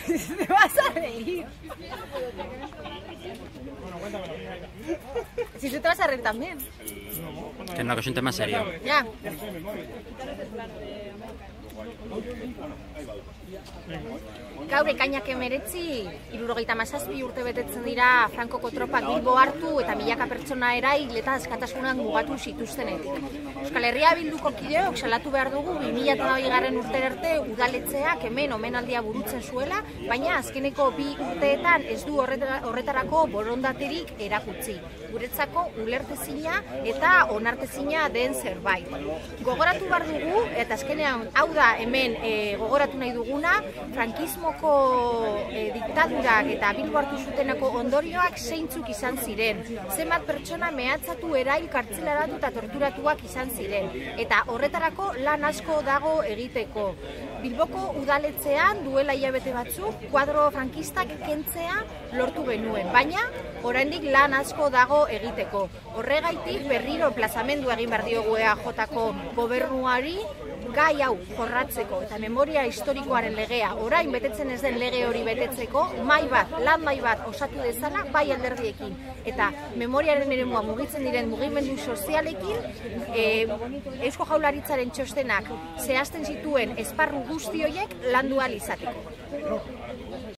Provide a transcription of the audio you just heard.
Te vas a reír. Si tú te vas a reír también. Que no, que es un tema serio. Ya. Gaur ekainak 1967 urte betetzen dira Frankoko tropak Bilbo hartu eta milaka pertsona erail eta askatasunak mugatu zituztenetik. Euskal Herria Bilduko kideok salatu behar dugu 2008 urtera arte udaletxeak hemen omenaldia burutzen zuela, baina azkeneko 2 urteetan ez du horretarako borondaterik erakutsi. Guretzako ulertezina eta onartezina den zerbait. Gogoratu behar dugu, eta azkenean hau da hemen gogoratu nahi duguna, frankismoko diktadurak eta Bilbo hartu zutenako ondorioak zeintzuk izan ziren. Zenbat pertsona mehatzatu, erail, kartzelaratu eta torturatuak izan ziren. Eta horretarako lan asko dago egiteko. Bilboko udaletxean duela hilabete batzuk kuadro frankistak kentzea lortu genuen, baina oraindik lan asko dago egiteko. Horregaitik berriro plazamendu egin behar diogu EAJ-ko gobernuari gai hau jorratzeko eta memoria historikoaren legea orain betetzen ez den lege hori betetzeko lan mai bat osatu dezala bai alderdiekin eta memoriaren eremua mugitzen diren mugimendu sozialekin Eusko Jaurlaritzaren txostenak zehazten zituen esparru guzti horiek landu ahal izateko.